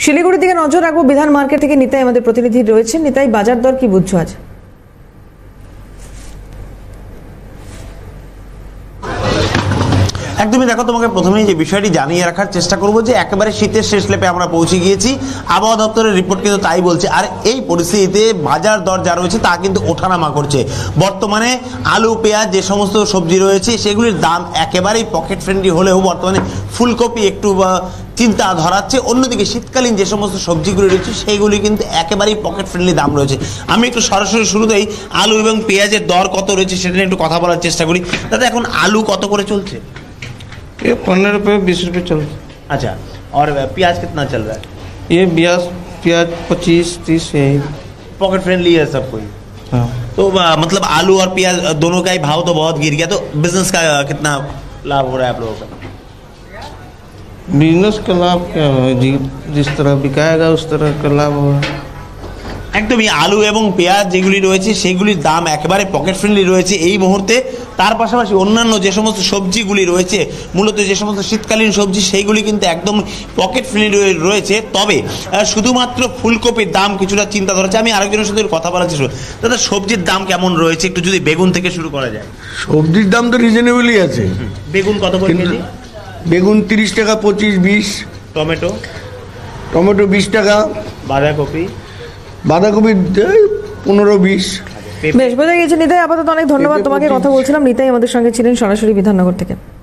শিলিগুড়ির দিকে নজর রাখবো। বিধান মার্কেট থেকে নিতাই আমাদের প্রতিনিধি রয়েছে। নিতাই, বাজার দর কি বুঝছো আজ? একদমই দেখো, তোমাকে প্রথমেই যে বিষয়টি জানিয়ে রাখার চেষ্টা করব যে একেবারে শীতের শেষ লেপে আমরা পৌঁছে গিয়েছি। আবহাওয়া দপ্তরের রিপোর্ট কিন্তু তাই বলছে। আর এই পরিস্থিতিতে বাজার দর যা রয়েছে তা কিন্তু ওঠানামা করছে। বর্তমানে আলু, পেঁয়াজ, যে সমস্ত সবজি রয়েছে সেগুলির দাম একেবারেই পকেট ফ্রেন্ডলি হলেও বর্তমানে ফুলকপি একটু চিন্তা ধরাচ্ছে। অন্যদিকে শীতকালীন যে সমস্ত সবজিগুলি রয়েছে সেইগুলি কিন্তু একেবারেই পকেট ফ্রেন্ডলি দাম রয়েছে। আমি একটু সরাসরি শুরুতেই আলু এবং পেঁয়াজের দর কত রয়েছে সেটা নিয়ে একটু কথা বলার চেষ্টা করি। দাদা, এখন আলু কত করে চলছে? ये 15 रुपये 20 रुपये चल रहा है। अच्छा, और प्याज कितना चल रहा है? ये प्याज 25-30 है। पॉकेट फ्रेंडली है सब कोई। हाँ, तो मतलब आलू और प्याज दोनों का ही भाव तो बहुत गिर गया, तो बिजनेस का कितना लाभ हो रहा है आप लोगों का? बिजनेस का लाभ क्या है जी, जिस तरह बिकाएगा उस तरह का लाभ होगा। একদমই আলু এবং পেঁয়াজ যেগুলি রয়েছে সেগুলির দাম একেবারে পকেট ফ্রেন্ডলি রয়েছে এই মুহূর্তে। তার পাশাপাশি অন্যান্য যে সমস্ত সবজিগুলি রয়েছে, মূলত যে সমস্ত শীতকালীন সবজি, সেইগুলি কিন্তু একদম পকেট ফ্রেন্ডলি রয়েছে। তবে শুধুমাত্র ফুলকপির দাম কিছুটা চিন্তা ধরেছে। আমি আরেকজনের সাথে কথা বলার চেষ্টা করি। দাদা, সবজির দাম কেমন রয়েছে একটু যদি বেগুন থেকে শুরু করা যায়। সবজির দাম তো রিজনেবলই আছে। বেগুন কত করে কেজি? বেগুন 30 টাকা, 25-20। টমেটো? টমেটো 20 টাকা। বাঁধাকপি? বাঁধাকপি 15-20। বেশ, বোঝা গেছে নিতাই। আপাতত অনেক ধন্যবাদ তোমাকে। কথা বলছিলাম, নিতাই আমাদের সঙ্গে ছিলেন সরাসরি বিধাননগর থেকে।